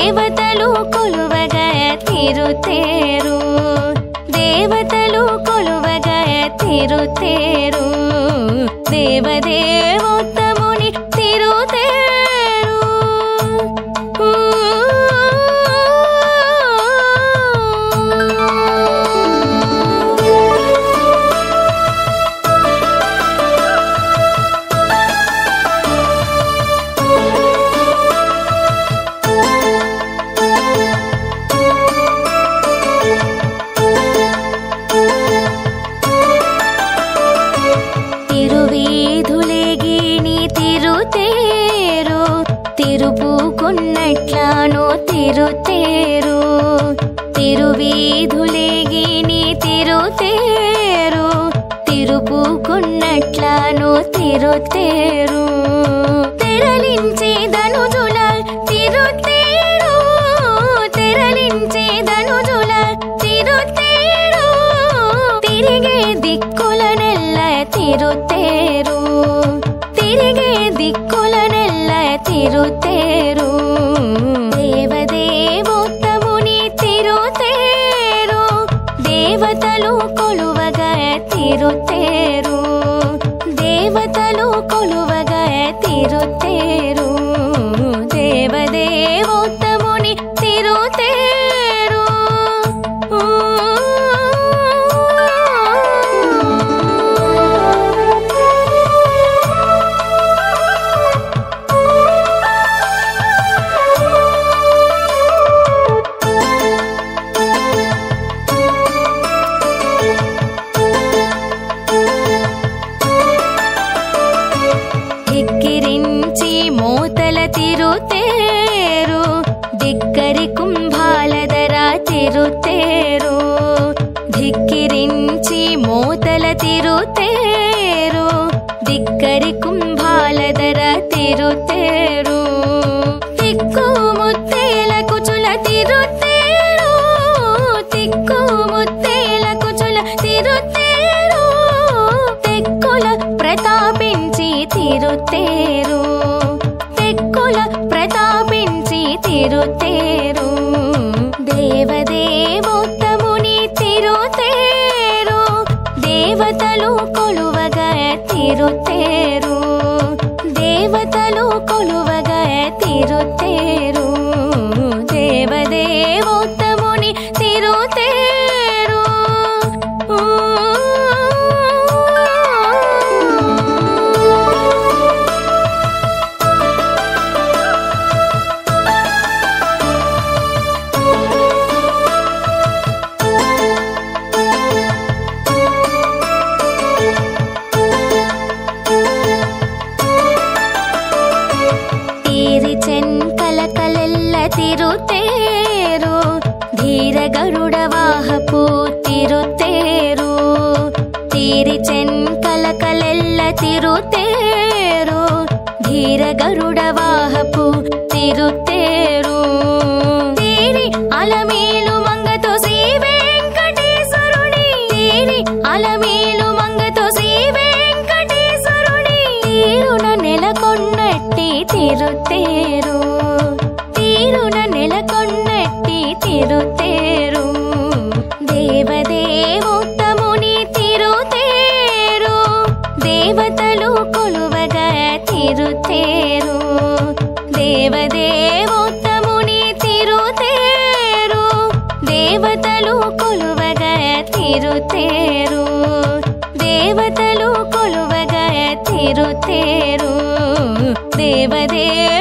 దేవతలు కొలువగా తిరుతేరు దేవతలు కొలువగా తిరుతేరు దేవదేవోత్తముని తిరుతేరు తిరుపుకున్నట్లానో తిరుతేరు తిరువీధులేగిని తిరుతేరు తిరుపుకున్నట్లానో తిరుతేరు తెరలించే ధనుజుల తిరుతేరు తెరలించే ధనుజుల తిరుతేరు తిరిగే దిక్కులనెల్ల తిరుతేరు తిరిగే దిక్కులనెల్ల తిరుతేరు దేవదేవోత్తముని తిరుతేరు దేవతలు కొలువగా తిరుతేరు దేవతలు కొలువగా తిరుతేరు దేవదేవోత్తముని తిరుతేరు తిరుతేరు ధిక్కరి కుంభాలధర తిరుతేరు ధిక్కిరించి మోతల తిరుతేరు ధిక్కరి కుంభాలధర తిరుతేరు తిక్కు ముత్తేల కుచుల తిరుతేరు తిక్కు ముత్తేల కుచుల తిరుతేరు తెక్కుల ప్రతాపించి తిరుతేరు ప్రతాపించి తిరుతేరు దేవదేవోత్తముని తిరుతేరు దేవతలు కొలువగా తిరుతేరు దేవతలు కొలువగా తిరుతేరు దేవదేవోత్తముని తిరుతేరు తిరుతేరు ధీర గరుడ వాహపు తిరుతేరు తీరి చెన్కల కలెల్ల తిరుతేరు ధీర గరుడ వాహపు తిరుతేరు తీరి అలమేలు మంగతో శ్రీ వెంకటేశ్వరుని తీరి అలమేలు మంగతో శ్రీ వెంకటేశ్వరుని తీరున నెలకొన్నట్టి తిరుతేరు నెలకొన్నట్టి తిరుతేరు దేవదేవోత్తముని తిరుతేరు దేవతలు కొలువగా తిరుతేరు దేవదేవోత్తముని తిరుతేరు దేవతలు కొలువగా తిరుతేరు దేవతలు కొలువగా తిరుతేరు దేవదేవ